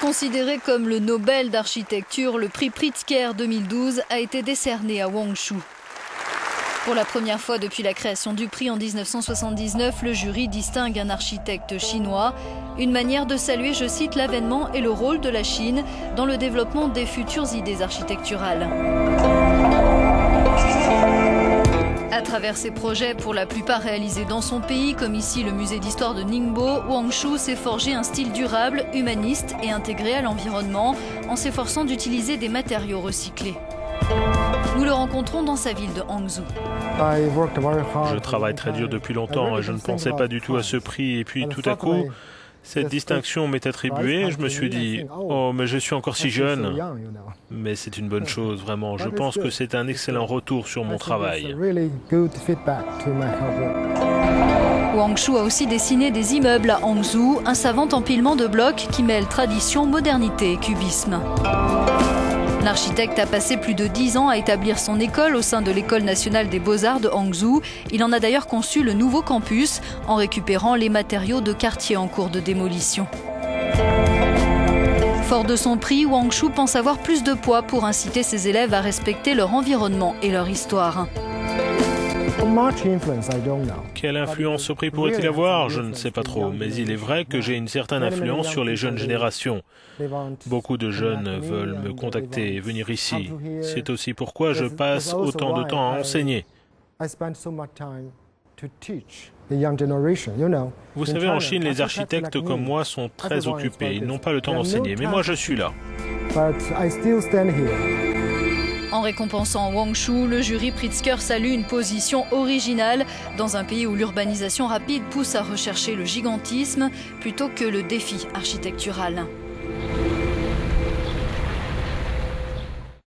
Considéré comme le Nobel d'architecture, le prix Pritzker 2012 a été décerné à Wang Shu. Pour la première fois depuis la création du prix en 1979, le jury distingue un architecte chinois. Une manière de saluer, je cite, l'avènement et le rôle de la Chine dans le développement des futures idées architecturales. À travers ses projets, pour la plupart réalisés dans son pays, comme ici le musée d'histoire de Ningbo, Wang Shu s'est forgé un style durable, humaniste et intégré à l'environnement en s'efforçant d'utiliser des matériaux recyclés. Nous le rencontrons dans sa ville de Hangzhou. Je travaille très dur depuis longtemps et je ne pensais pas du tout à ce prix. Et puis tout à coup, cette distinction m'est attribuée. Je me suis dit, oh, mais je suis encore si jeune. Mais c'est une bonne chose, vraiment. Je pense que c'est un excellent retour sur mon travail. Wang Shu a aussi dessiné des immeubles à Hangzhou, un savant empilement de blocs qui mêle tradition, modernité et cubisme. L'architecte a passé plus de 10 ans à établir son école au sein de l'École nationale des beaux-arts de Hangzhou. Il en a d'ailleurs conçu le nouveau campus en récupérant les matériaux de quartiers en cours de démolition. Fort de son prix, Wang Shu pense avoir plus de poids pour inciter ses élèves à respecter leur environnement et leur histoire. Quelle influence ce prix pourrait-il avoir? Je ne sais pas trop, mais il est vrai que j'ai une certaine influence sur les jeunes générations. Beaucoup de jeunes veulent me contacter et venir ici. C'est aussi pourquoi je passe autant de temps à enseigner. Vous savez, en Chine, les architectes comme moi sont très occupés. Ils n'ont pas le temps d'enseigner, mais moi je suis là. En récompensant Wang Shu, le jury Pritzker salue une position originale dans un pays où l'urbanisation rapide pousse à rechercher le gigantisme plutôt que le défi architectural.